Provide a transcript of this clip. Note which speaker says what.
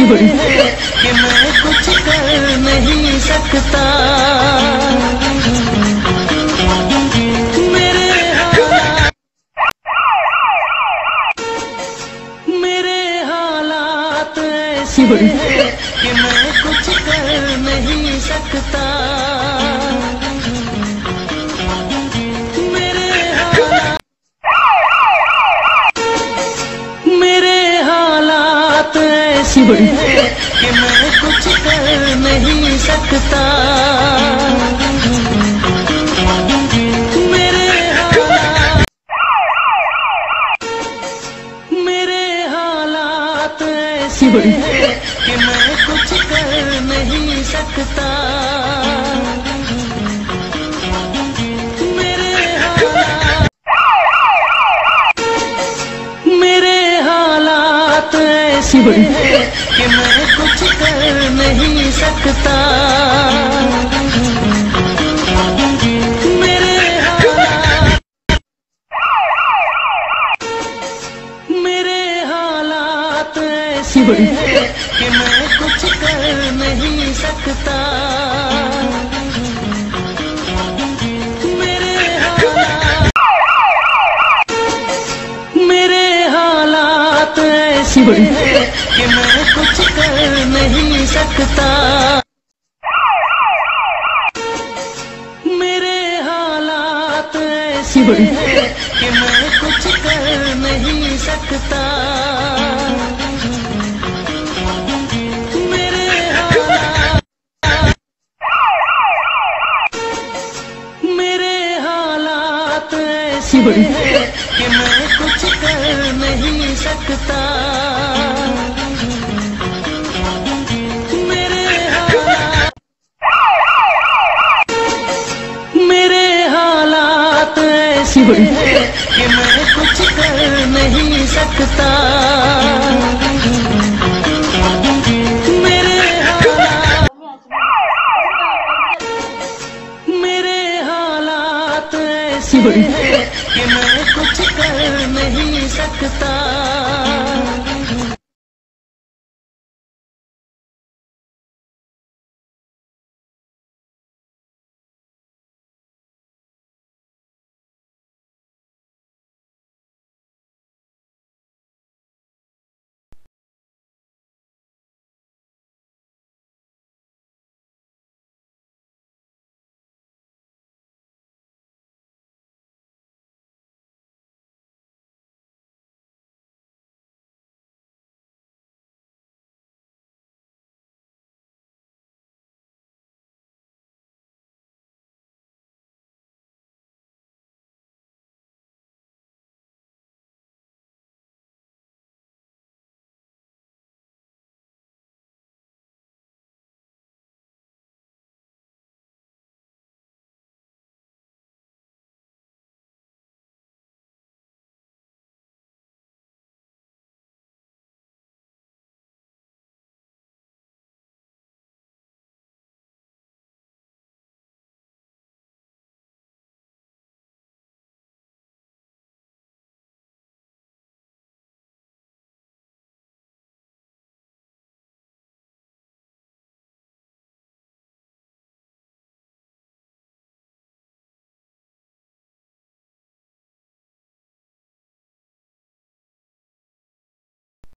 Speaker 1: कि मैं कुछ कर नहीं सकता। मेरे हालात ऐसे हैं कि मैं कुछ कर नहीं सकता। मेरे हालात ऐसे हैं कि मैं कुछ कर नहीं सकता। मेरे हालात ऐसे हैं कि मैं कुछ कर नहीं सकता। मेरे हालात ऐसे हैं कि मैं कुछ कर नहीं सकता। मेरे हालात ऐसे हैं कि मैं कुछ कर नहीं सकता। मेरे हालात ऐसे हैं कि मैं कुछ कर नहीं सकता। मेरे हालात ऐसे हैं कि मैं कुछ कर नहीं सकता। मेरे हालात ऐसे हैं कि मैं कुछ कर नहीं सकता। मेरे हालात ऐसे हैं कि मैं कुछ कर नहीं सकता। मेरे हालात ऐसे हैं कि मैं कुछ कर नहीं सकता।